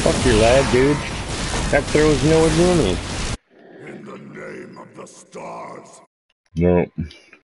Fuck your lad, dude. That throws nowhere near me. In the name of the stars. No.